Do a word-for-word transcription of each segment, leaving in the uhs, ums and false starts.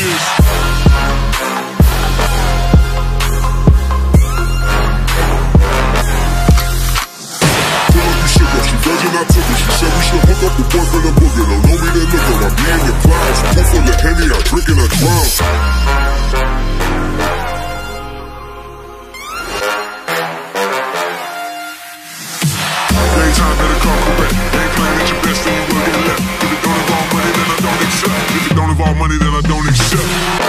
is. I took her, she said we should hook up, the boyfriend a booger. Don't know me, then look her, I be in the clouds. Pool full of Henny, I drink and I drown. Daytime better come correct. Ain't playing at your best, then you will get left. If it don't involve money, then I don't accept. If it don't involve money, then I don't accept.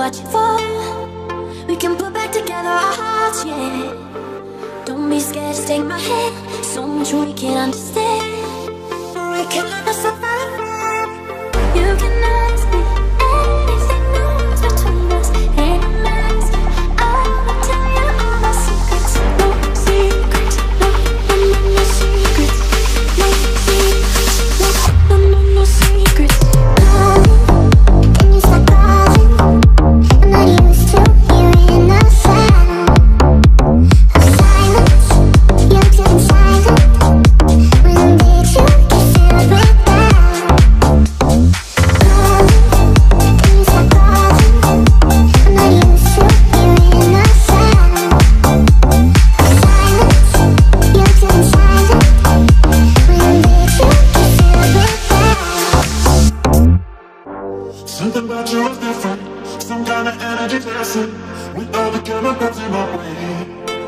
watch it fall. We can put back together our hearts, yeah. Don't be scared, just take my hand. So much we can't understand. We can learn to survive. You can ask me anything that's between us. Ain't a mask. I will tell you all my secrets. No secrets, no, no, no, no secrets. No secrets, no, no, no, no secrets. Calling, can you stop calling? I'm not used to hearing the sound of silence. You turn silent. When did you get filled with doubt? Calling, can you stop calling? I'm not used to hearing the sound of silence. You turn silent. When did you get filled with doubt? Something about you is different. Some kind of energy dancing with all the chemicals in my way.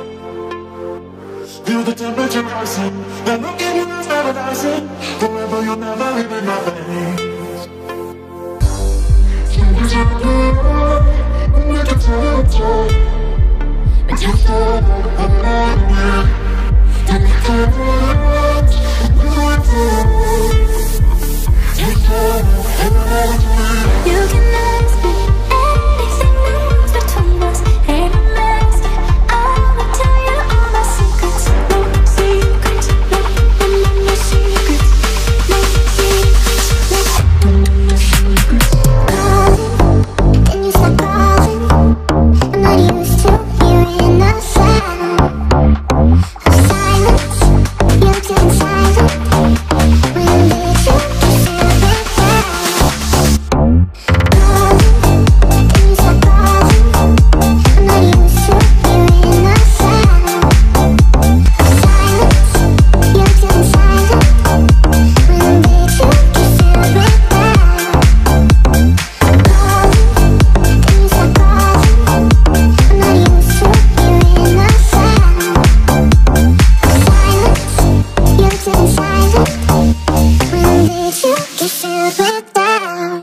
Feel the temperature rising. That look in your eyes paradising. Forever you'll never leave in my veins. Temperature blue, and I can tell it's right. But you said I'm not aware. Then you can't reach, and you can't reach. You said I'm not aware. You can ask me anything that's between us. Ain't a mask. I will tell you all my secrets. No secrets, no, no, no, no secrets. No secrets, no, no, no, no secrets. Calling, can you stop calling? I'm not used to hearing the sound of silence. You turn silent. When did you get filled with doubt? Calling, can you stop calling? I'm not used to hearing the sound of silence. You turn silent. When did you get filled with doubt? Calling, can you stop calling? I'm not used to hearing the sound of silence. You turn silent. When did you get filled with doubt?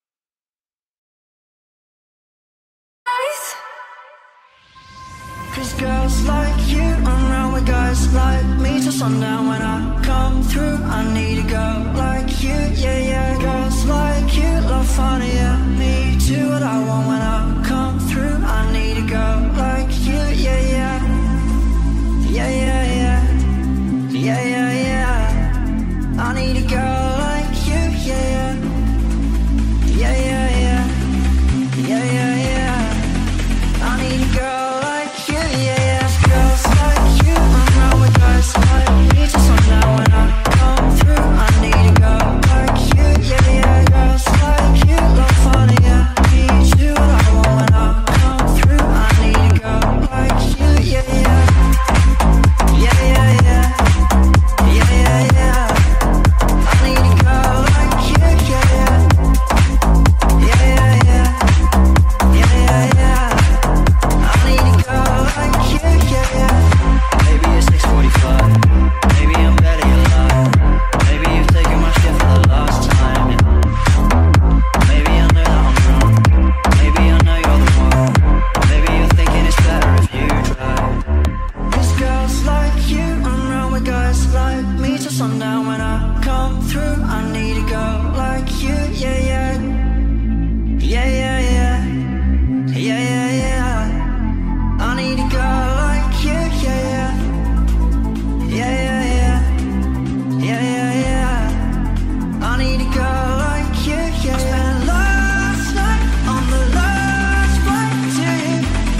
Cause girls like you run around with guys like me till sundown. When I come through, I need a girl like you, yeah, yeah. Girls like you love fun, yeah. Me too, what I want when I come through. I need a girl like you, yeah, yeah. Yeah, yeah, yeah. Yeah, yeah, yeah. I need a girl like you, yeah, yeah. Yeah, yeah, yeah. Yeah, yeah, yeah. I need a girl like you, yeah, yeah. Girls like you run around with guys like me till sundown. When I come through, I need a girl like you, yeah, yeah. Girls like you love fun, yeah. Me too, what I want when I come through. I need a girl like you, yeah, yeah. Yeah, yeah, yeah. Yeah, yeah, yeah. I need a girl like you, yeah, yeah. Yeah, yeah, yeah. Yeah, yeah, yeah. I need a girl like you, yeah, yeah. Maybe it's six forty-five. Maybe I'm better, you're lying. Maybe you've taken my shit for the last time, yeah. Maybe I know that I'm wrong. Maybe I know you're the one. Maybe you're thinking it's better if you try. Cause girls like you run around with guys like me till sundown. When I come through, I need a girl like you, yeah, yeah. Yeah, yeah, yeah. Yeah, yeah, yeah. I need a girl like you, yeah, yeah. Yeah, yeah, yeah. Yeah, yeah, yeah. I need a girl like you, yeah, yeah. I spent last night on the last flight to you.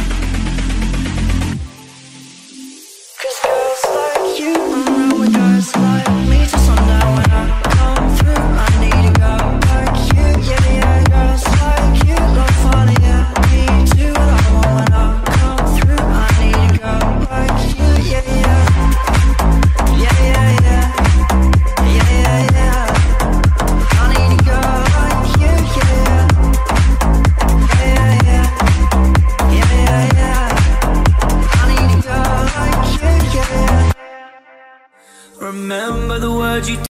Cause girls like you run around with guys like me till sundown. When I come through, I need a girl like you, yeah, yeah. Girls like you love fun, yeah. Me too, what I want when I come through. I need a girl like you, yeah, yeah. Yeah, yeah, yeah. Yeah, yeah, yeah. I need a girl like you, yeah, yeah. Yeah, yeah, yeah. Yeah, yeah, yeah. I need a girl like you, yeah, yeah. Remember the words you